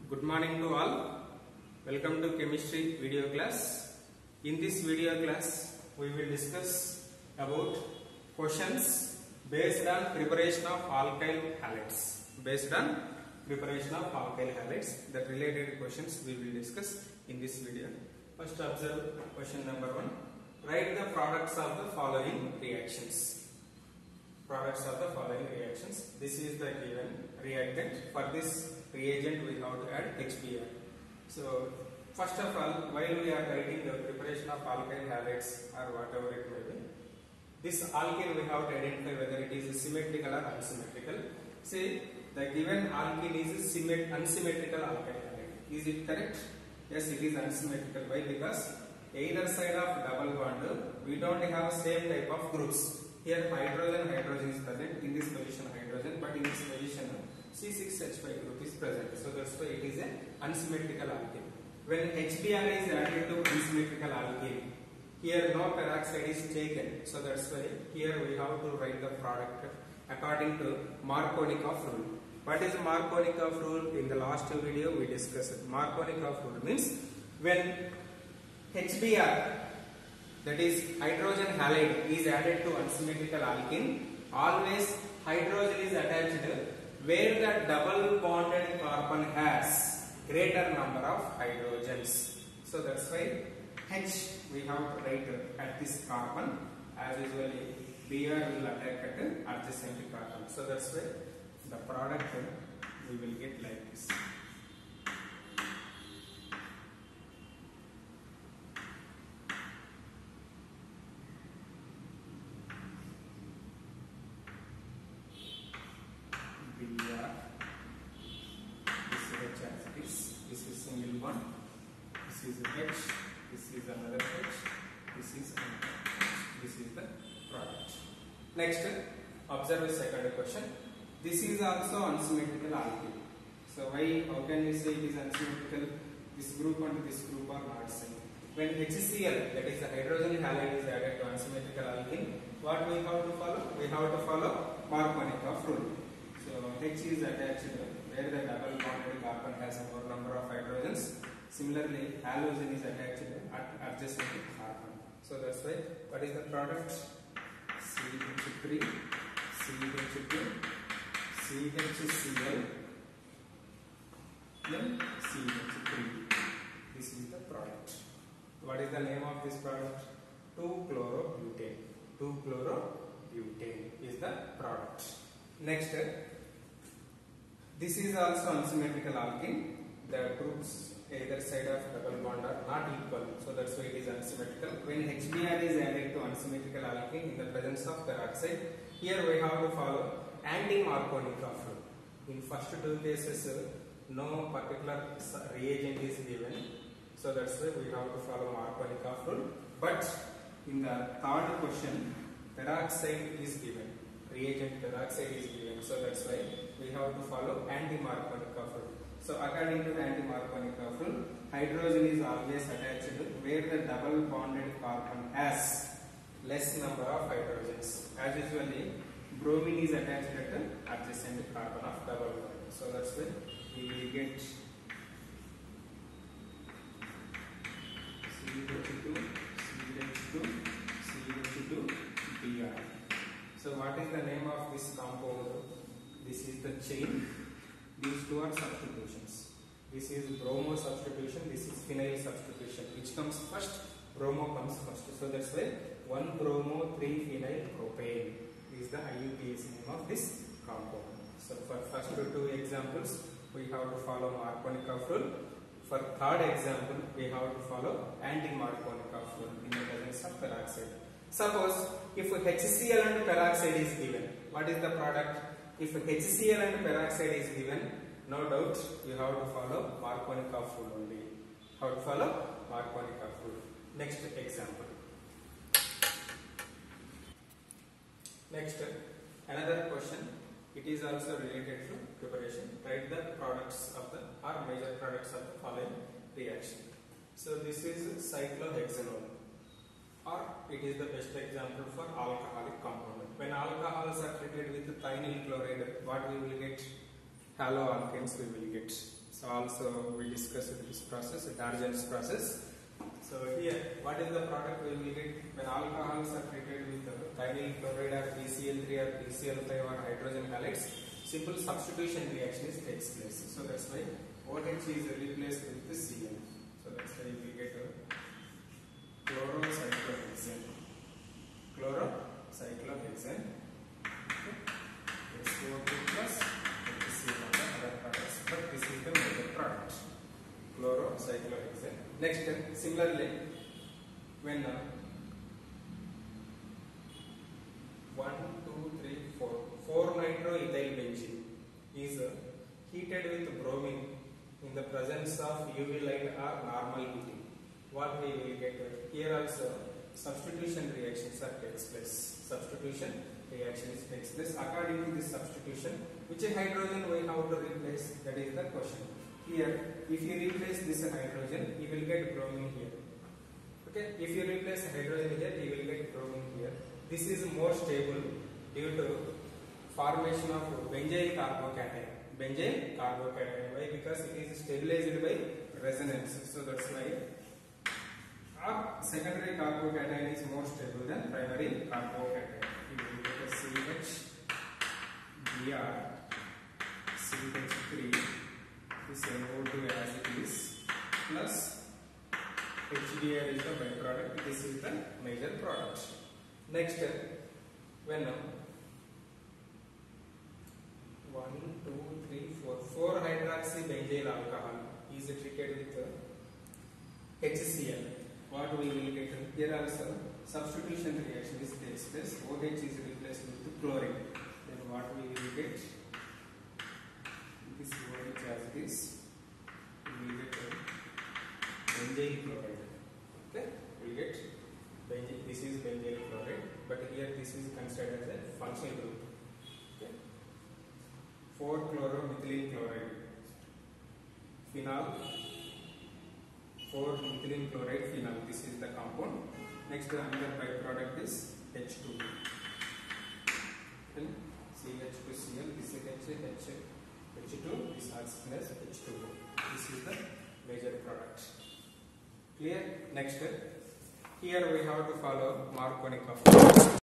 Good morning to all. Welcome to chemistry video class. In this video class, we will discuss about questions based on preparation of alkyl halides. Based on preparation of alkyl halides, that related questions we will discuss in this video. First, observe question number 1. Write the products of the following reactions. Products of the following reactions. This is the given reactant. For this reagent we have to add HBr. So first of all, while we are writing the preparation of alkyl halides or whatever it may be, this alkene we have to identify whether it is symmetrical or unsymmetrical. See, the given alkene is unsymmetrical alkyl halide. Is it correct? Yes, it is unsymmetrical. Why? Because either side of double bond we don't have same type of groups. Here hydrogen is present, in this position hydrogen, but in this position C6H5 group is present. So that's why it is an unsymmetrical alkene. When HBr is added to unsymmetrical alkene, here no peroxide is taken. So that's why here we have to write the product according to Markovnikov rule. What is Markovnikov rule? In the last video we discussed. Markovnikov rule means when HBr, that is hydrogen halide, is added to unsymmetrical alkene, always hydrogen is attached where the double bonded carbon has greater number of hydrogens. So that's why H we have to write at this carbon, as usually Br will attack at adjacent carbon. So that's why the product we will get like this. This is single bond, this is H, this is another H, this is another H. This is the product. Next, observe the second question. This is also unsymmetrical alkene. So why, how can we say it is unsymmetrical? This group and this group are not same. When HCl, that is the hydrogen halide, is added to unsymmetrical alkene, what we have to follow? We have to follow Markovnikov rule. So H is attached where the double bonded carbon has a more number of hydrogens. Similarly, halogen is attached at adjacent carbon. So that's why what is the product? CH3, CH2, CHCl, then CH3. This is the product. What is the name of this product? 2-chlorobutane. 2-chlorobutane is the product. Next, this is also unsymmetrical alkene. The groups either side of double bond are not equal, so that's why it is unsymmetrical. When HBr is added to unsymmetrical alkene in the presence of peroxide, here we have to follow anti-Markovnikov rule. In first two cases, no particular reagent is given, so that's why we have to follow Markovnikov rule. But in the third question, peroxide is given. Reagent peroxide is given, so that's why we have to follow anti-Markovnikov rule. So according to the anti-Markovnikov rule, hydrogen is always attached where the double bonded carbon has less number of hydrogens. As usually, bromine is attached at adjacent carbon of double bond. So that's why we will get CH2, CH2, CH2, Br. So what is the name of this compound? This is the chain. These two are substitutions. This is bromo substitution, this is phenyl substitution. Which comes first? Bromo comes first. So that's why 1-bromo 3-phenyl propane is the IUPAC name of this compound. So for first two examples, we have to follow Markovnikov rule. For third example, we have to follow anti-Markovnikov rule in the presence of peroxide. Suppose if HCl and peroxide is given, what is the product? If HCl and peroxide is given, no doubt you have to follow Markovnikov rule only. How to follow Markovnikov rule. Next example. Next, another question. It is also related to preparation. Write the products of the or major products of the following reaction. So this is cyclohexanol, or it is the best example for alcoholic compound. When alcohols are treated with thionyl chloride, what we will get? Haloalkanes we will get. So also we discussed this process, Darjan's process. So here, what is the product we will get when alcohols are treated with thionyl chloride or PCl3 or PCl5 or hydrogen halides? Simple substitution reaction takes place. So that's why OH is replaced with the Cl. So that's why we get chlorocyclohexane. Chlorocyclohexane. Okay. SO2 plus HCl are the other products, but this is the major product. Chlorocyclohexane. Next, similarly, when 4-nitroethyl benzene is heated with bromine in the presence of UV light or normal heating, what we will get here also substitution reactions are takes place. Substitution reactions takes place. According to this substitution, which hydrogen we have to replace? That is the question. Here, if you replace this hydrogen, you will get bromine here. Okay, if you replace hydrogen here, you will get bromine here. This is more stable due to formation of benzyl carbocation. Benzyl carbocation. Why? Because it is stabilized by resonance. So that's why secondary carbocation is more stable than primary carbocation. You will get a CH, Br, CH3. This NO2 as it is plus HDR is the byproduct. This is the major product. Next, when 4 hydroxybenzyl alcohol is treated with HCl, what we will get here also substitution reaction is takes place. OH is replaced with chlorine. Then what we will get? This OH as this, we will get benzyl chloride. Okay, we will get benzyl. This is benzyl chloride, but here this is considered as a functional group. Okay, 4-chloromethylene chloride, phenol, 4-methylene chloride phenol. This is the compound. Next, another byproduct is H2. Then CH2Cl. This is H2. This oxygen is H2O. This is the major product. Clear? Next, here we have to follow Marconi coupling.